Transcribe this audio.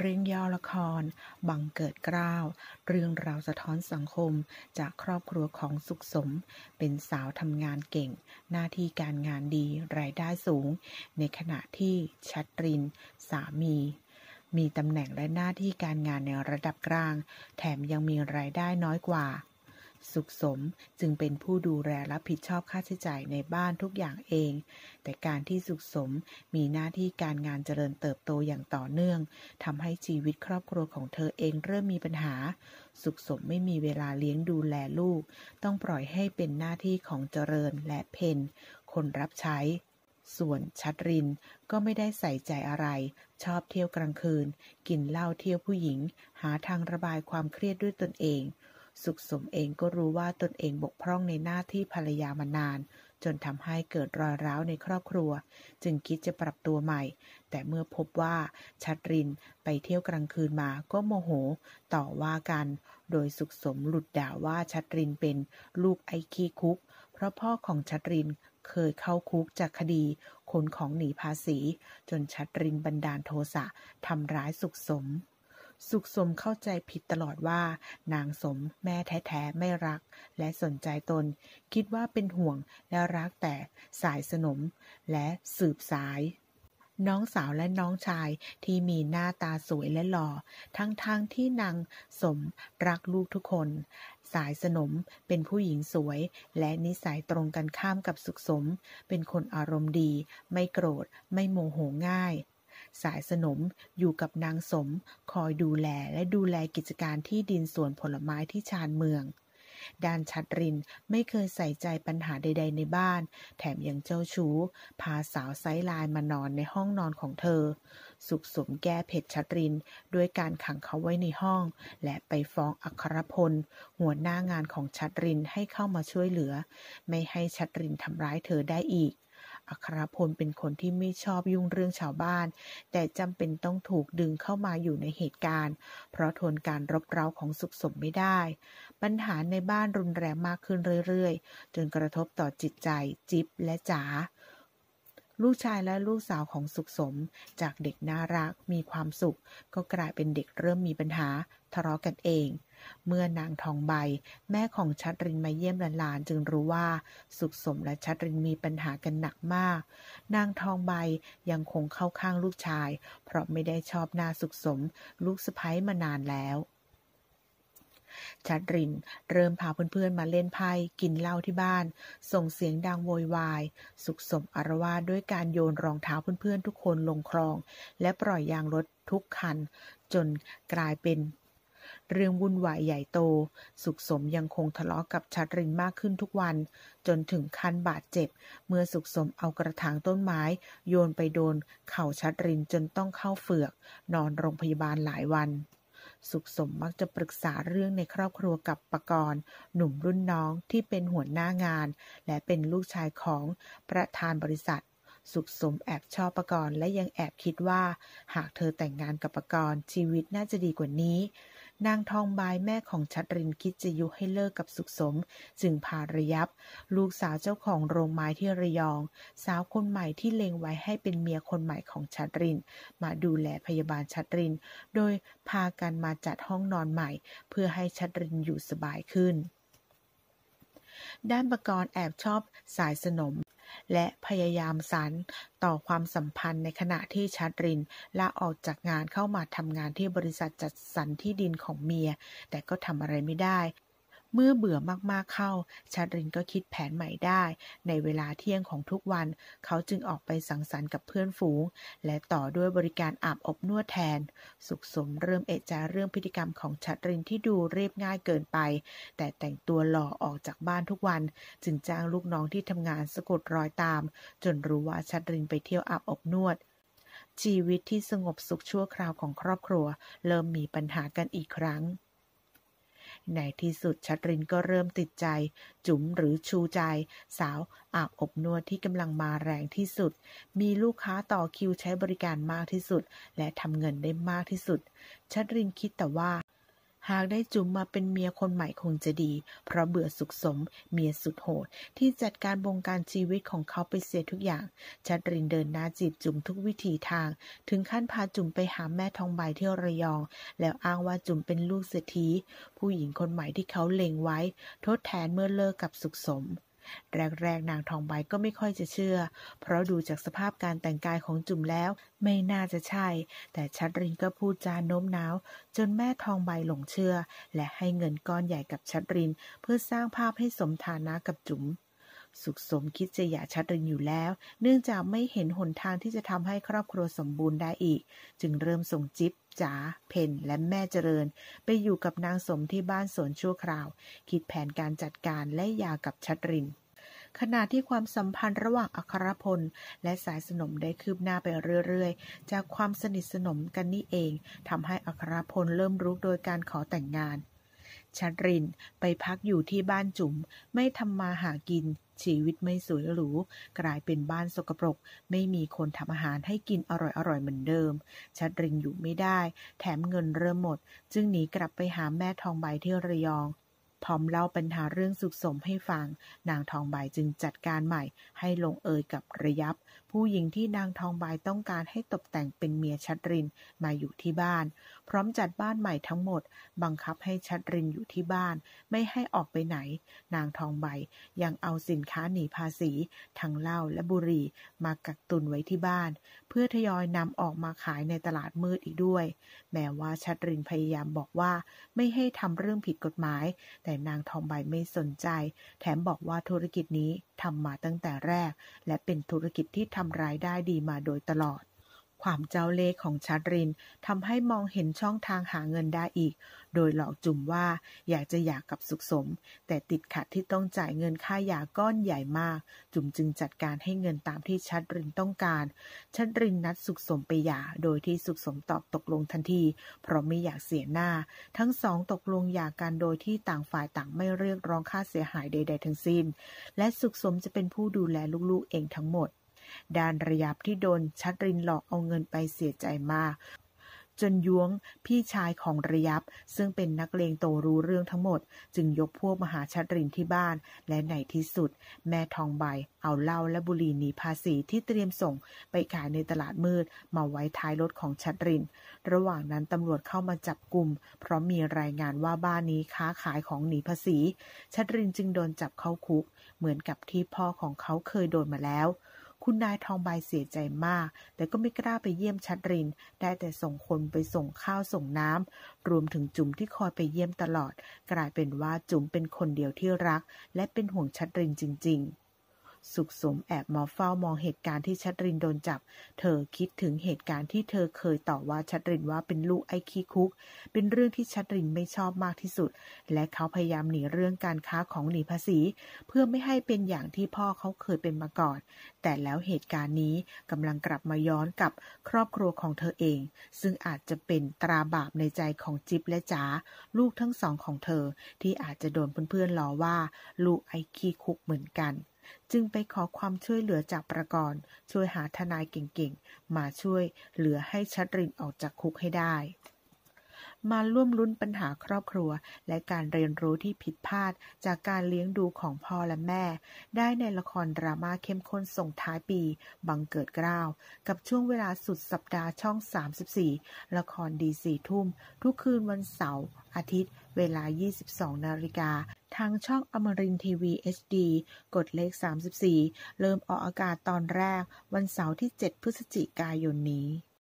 รื่องย่อละครบังเกิดเกล้าเรื่องราวสะท้อนสังคมจากครอบครัวของสุขสมเป็นสาวทำงานเก่งหน้าที่การงานดีรายได้สูงในขณะที่ชัตรินสามีตำแหน่งและหน้าที่การงานในระดับกลางแถมยังมีรายได้น้อยกว่าสุขสมจึงเป็นผู้ดูแลรับผิดชอบค่าใช้จ่ายในบ้านทุกอย่างเองแต่การที่สุขสมมีหน้าที่การงานเจริญเติบโตอย่างต่อเนื่องทำให้ชีวิตครอบครัวของเธอเองเริ่มมีปัญหาสุขสมไม่มีเวลาเลี้ยงดูแลลูกต้องปล่อยให้เป็นหน้าที่ของเจริญและเพนคนรับใช้ส่วนชัตรินก็ไม่ได้ใส่ใจอะไรชอบเที่ยวกลางคืนกินเหล้าเที่ยวผู้หญิงหาทางระบายความเครียดด้วยตนเองสุขสมเองก็รู้ว่าตนเองบกพร่องในหน้าที่ภรรยามานานจนทำให้เกิดรอยร้าวในครอบครัวจึงคิดจะปรับตัวใหม่แต่เมื่อพบว่าชัตรินไปเที่ยวกลางคืนมาก็โมโหต่อว่ากันโดยสุขสมหลุดด่าว่าชัตรินเป็นลูกไอ้ขี้คุกเพราะพ่อของชัตรินเคยเข้าคุกจากคดีขนของหนีภาษีจนชัตรินบันดาลโทสะทำร้ายสุขสมเข้าใจผิดตลอดว่านางสมแม่แท้ๆไม่รักและสนใจตนคิดว่าเป็นห่วงและรักแต่สายสนมและสืบสายน้องสาวและน้องชายที่มีหน้าตาสวยและหล่อทั้งที่นางสมรักลูกทุกคนสายสนมเป็นผู้หญิงสวยและนิสัยตรงกันข้ามกับสุขสมเป็นคนอารมณ์ดีไม่โกรธไม่โมโหง่ายสายสนมอยู่กับนางสมคอยดูแลกิจการที่ดินสวนผลไม้ที่ชานเมืองด้านชัตรินไม่เคยใส่ใจปัญหาใดๆในบ้านแถมยังเจ้าชู้พาสาวไซส์ไลน์มานอนในห้องนอนของเธอสุขสมแก้เผ็ดชัตรินด้วยการขังเขาไว้ในห้องและไปฟ้องอัครพลหัวหน้างานของชัตรินให้เข้ามาช่วยเหลือไม่ให้ชัตรินทำร้ายเธอได้อีกอัครพลเป็นคนที่ไม่ชอบยุ่งเรื่องชาวบ้านแต่จำเป็นต้องถูกดึงเข้ามาอยู่ในเหตุการณ์เพราะทนการรบเร้าของสุขสมไม่ได้ปัญหาในบ้านรุนแรงมากขึ้นเรื่อยๆจนกระทบต่อจิตใจจิ๊บและจ๋าลูกชายและลูกสาวของสุขสมจากเด็กน่ารักมีความสุขก็กลายเป็นเด็กเริ่มมีปัญหาทะเลาะกันเองเมื่อนางทองใบแม่ของชัตรินมาเยี่ยมหลานๆจึงรู้ว่าสุขสมและชัตรินมีปัญหากันหนักมากนางทองใบยังคงเข้าข้างลูกชายเพราะไม่ได้ชอบหน้าสุขสมลูกสะใภ้มานานแล้วชัตรินเริ่มพาเพื่อนๆมาเล่นไพ่กินเหล้าที่บ้านส่งเสียงดังโวยวายสุขสมอาละวาดด้วยการโยนรองเท้าเพื่อนๆทุกคนลงคลองและปล่อยยางรถทุกคันจนกลายเป็นเรื่องวุ่นวายใหญ่โตสุขสมยังคงทะเลาะกับชัตรินมากขึ้นทุกวันจนถึงขั้นบาดเจ็บเมื่อสุขสมเอากระถางต้นไม้โยนไปโดนเข่าชัตรินจนต้องเข้าเฝือกนอนโรงพยาบาลหลายวันสุขสมมักจะปรึกษาเรื่องในครอบครัวกับปกรณ์หนุ่มรุ่นน้องที่เป็นหัวหน้างานและเป็นลูกชายของประธานบริษัทสุขสมแอบชอบปกรณ์และยังแอบคิดว่าหากเธอแต่งงานกับปกรณ์ชีวิตน่าจะดีกว่านี้นางทองใบแม่ของชัตรินคิดจะยุให้เลิกกับสุขสมจึงพาระยับลูกสาวเจ้าของโรงไม้ที่ระยองสาวคนใหม่ที่เล็งไว้ให้เป็นเมียคนใหม่ของชัตรินมาดูแลพยาบาลชัตรินโดยพากันมาจัดห้องนอนใหม่เพื่อให้ชัตรินอยู่สบายขึ้นด้านปกรณ์แอบชอบสายสนมและพยายามสานต่อความสัมพันธ์ในขณะที่ชัตรินลาออกจากงานเข้ามาทำงานที่บริษัทจัดสรรที่ดินของเมียแต่ก็ทำอะไรไม่ได้เมื่อเบื่อมากๆเข้าชัตรินก็คิดแผนใหม่ได้ในเวลาเที่ยงของทุกวันเขาจึงออกไปสังสรรค์กับเพื่อนฝูงและต่อด้วยบริการอาบอบนวดแทนสุขสมเริ่มเอะใจเรื่องพฤติกรรมของชัตรินที่ดูเรียบง่ายเกินไปแต่แต่งตัวหล่อออกจากบ้านทุกวันจึงจ้างลูกน้องที่ทำงานสะกดรอยตามจนรู้ว่าชัตรินไปเที่ยวอาบอบนวดชีวิตที่สงบสุขชั่วคราวของครอบครัวเริ่มมีปัญหากันอีกครั้งในที่สุดชัตรินก็เริ่มติดใจจุ๋มหรือชูใจสาวอาบอบนวดที่กำลังมาแรงที่สุดมีลูกค้าต่อคิวใช้บริการมากที่สุดและทำเงินได้มากที่สุดชัตรินคิดแต่ว่าหากได้จุ๋มมาเป็นเมียคนใหม่คงจะดีเพราะเบื่อสุขสมเมียสุดโหดที่จัดการบงการชีวิตของเขาไปเสียทุกอย่างชัดรินเดินหน้าจีบจุ๋มทุกวิถีทางถึงขั้นพาจุ๋มไปหาแม่ทองใบที่ระยองแล้วอ้างว่าจุ๋มเป็นลูกเศรษฐีผู้หญิงคนใหม่ที่เขาเล็งไว้ทดแทนเมื่อเลิกกับสุขสมแรกๆนางทองใบก็ไม่ค่อยจะเชื่อเพราะดูจากสภาพการแต่งกายของจุ๋มแล้วไม่น่าจะใช่แต่ชัดรินก็พูดจาโน้มน้าวจนแม่ทองใบหลงเชื่อและให้เงินก้อนใหญ่กับชัดรินเพื่อสร้างภาพให้สมฐานะกับจุ๋มสุขสมคิดจะหย่าชัดรินอยู่แล้วเนื่องจากไม่เห็นหนทางที่จะทำให้ครอบครัวสมบูรณ์ได้อีกจึงเริ่มส่งจิ๊บจ๋าเพนและแม่เจริญไปอยู่กับนางสมที่บ้านสวนชั่วคราวคิดแผนการจัดการและหย่ากับชัดรินขณะที่ความสัมพันธ์ระหว่างอัครพลและสายสนมได้คืบหน้าไปเรื่อยๆจากความสนิทสนมกันนี่เองทำให้อัครพลเริ่มรุกโดยการขอแต่งงานชัดรินไปพักอยู่ที่บ้านจุ๋มไม่ทำมาหากินชีวิตไม่สวยหรูกลายเป็นบ้านสกปรกไม่มีคนทำอาหารให้กินอร่อยๆเหมือนเดิมชัดรินอยู่ไม่ได้แถมเงินเริ่มหมดจึงหนีกลับไปหาแม่ทองใบที่ระยองพร้อมเล่าปัญหาเรื่องสุขสมให้ฟังนางทองใบจึงจัดการใหม่ให้ลงเอยกับระยับผู้หญิงที่นางทองใบต้องการให้ตกแต่งเป็นเมียชัดรินมาอยู่ที่บ้านพร้อมจัดบ้านใหม่ทั้งหมดบังคับให้ชัดรินอยู่ที่บ้านไม่ให้ออกไปไหนนางทองใบยังเอาสินค้าหนีภาษีทั้งเหล้าและบุหรี่มากักตุนไว้ที่บ้านเพื่อทยอยนำออกมาขายในตลาดมืดอีกด้วยแม้ว่าชัดรินพยายามบอกว่าไม่ให้ทำเรื่องผิดกฎหมายแต่นางทองใบไม่สนใจแถมบอกว่าธุรกิจนี้ทำมาตั้งแต่แรกและเป็นธุรกิจที่ทำรายได้ดีมาโดยตลอดความเจ้าเล่ห์ของชัดรินทำให้มองเห็นช่องทางหาเงินได้อีกโดยหลอกจุ๋มว่าอยากจะหย่ากับสุขสมแต่ติดขัดที่ต้องจ่ายเงินค่าหย่าก้อนใหญ่มากจุ๋มจึงจัดการให้เงินตามที่ชัดรินต้องการชัดรินนัดสุขสมไปหย่าโดยที่สุขสมตอบตกลงทันทีเพราะไม่อยากเสียหน้าทั้งสองตกลงหย่ากันโดยที่ต่างฝ่ายต่างไม่เรียกร้องค่าเสียหายใดๆทั้งสิ้นและสุขสมจะเป็นผู้ดูแลลูกๆเองทั้งหมดด้านระยับที่โดนชัดรินหลอกเอาเงินไปเสียใจมากจนย้วงพี่ชายของระยับซึ่งเป็นนักเลงโตรู้เรื่องทั้งหมดจึงยกพวกมาหาชัดรินที่บ้านและในที่สุดแม่ทองใบเอาเหล้าและบุหรี่หนีภาษีที่เตรียมส่งไปขายในตลาดมืดมาไว้ท้ายรถของชัดรินระหว่างนั้นตำรวจเข้ามาจับกุมเพราะมีรายงานว่าบ้านนี้ค้าขายของหนีภาษีชัดรินจึงโดนจับเข้าคุกเหมือนกับที่พ่อของเขาเคยโดนมาแล้วคุณนายทองใบเสียใจมากแต่ก็ไม่กล้าไปเยี่ยมชัดรินได้แต่ส่งคนไปส่งข้าวส่งน้ำรวมถึงจุ๋มที่คอยไปเยี่ยมตลอดกลายเป็นว่าจุ๋มเป็นคนเดียวที่รักและเป็นห่วงชัดรินจริงๆสุขสมแอบมาเฝ้ามองเหตุการณ์ที่ชัดรินโดนจับเธอคิดถึงเหตุการณ์ที่เธอเคยต่อว่าชัดรินว่าเป็นลูกไอ้ขี้คุกเป็นเรื่องที่ชัดรินไม่ชอบมากที่สุดและเขาพยายามหนีเรื่องการค้าของหนีภาษีเพื่อไม่ให้เป็นอย่างที่พ่อเขาเคยเป็นมาก่อนแต่แล้วเหตุการณ์นี้กำลังกลับมาย้อนกับครอบครัวของเธอเองซึ่งอาจจะเป็นตราบาปในใจของจิ๊บและจ๋าลูกทั้งสองของเธอที่อาจจะโดนเพื่อนๆล้อว่าลูกไอ้ขี้คุกเหมือนกันจึงไปขอความช่วยเหลือจากประกรณ์ช่วยหาทนายเก่งๆมาช่วยเหลือให้ชัดรินออกจากคุกให้ได้มาร่วมลุ้นปัญหาครอบครัวและการเรียนรู้ที่ผิดพลาดจากการเลี้ยงดูของพ่อและแม่ได้ในละครดราม่าเข้มข้นส่งท้ายปีบังเกิดเกล้ากับช่วงเวลาสุดสัปดาห์ช่อง34ละครดี4 ทุ่มทุกคืนวันเสาร์อาทิตย์เวลา 22 นาฬิกาทางช่องอมรินทร์ทีวี HD กดเลข34เริ่มออกอากาศตอนแรกวันเสาร์ที่ 7 พฤศจิกายนนี้